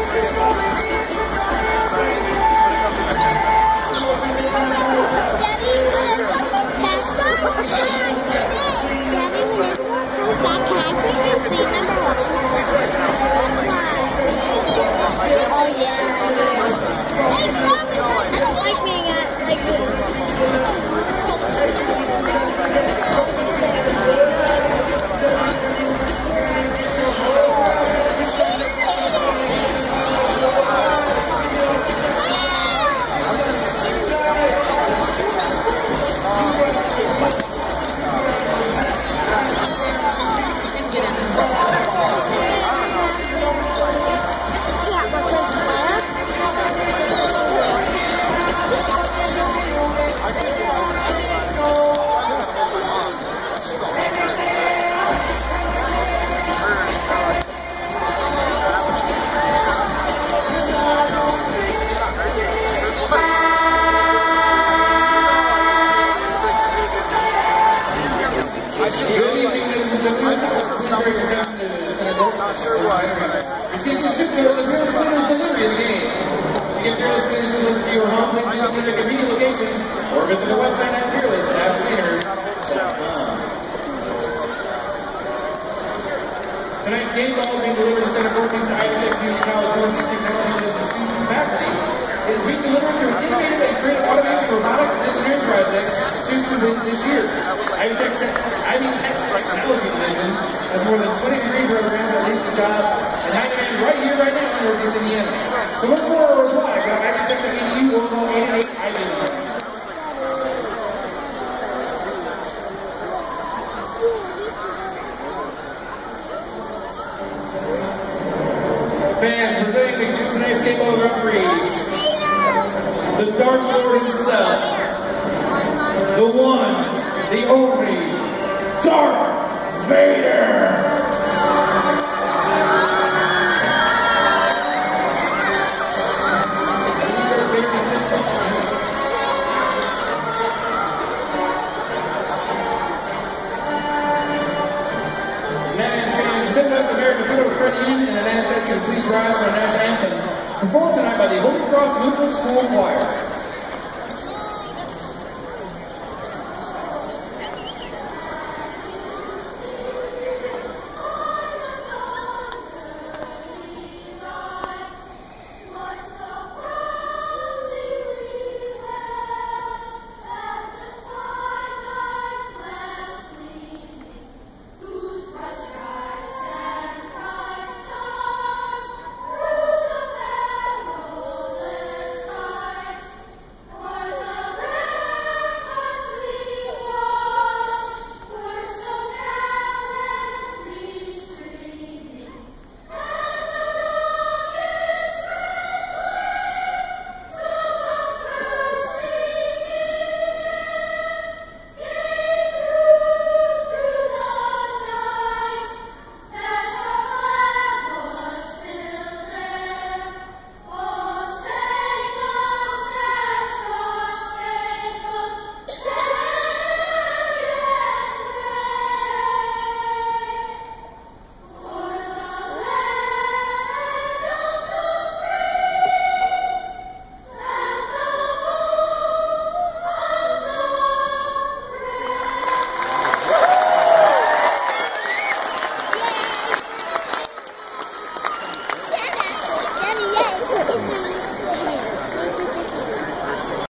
Or visit the website at fearless-winners.com. Tonight's game ball is being delivered to Center Northeast Iowa Tech Community College Northeast Technology Business students and faculty. It is being delivered through an innovative and creative automation, robotics, and engineering project students will win this year. Ivy Tech's Technology Division has more than 20 degree programs that lead to jobs in high demand right here, right now in Northeast Indiana. To learn more or apply, go to ivytech.edu or call 888-IVY. Fans, presenting tonight's game ball referees, the Dark Lord himself, the one, the only, Darth Vader! Midwest American Federal Credit Union and an ancestor to please rise for our national anthem, performed tonight by the Holy Cross Lutheran School Choir.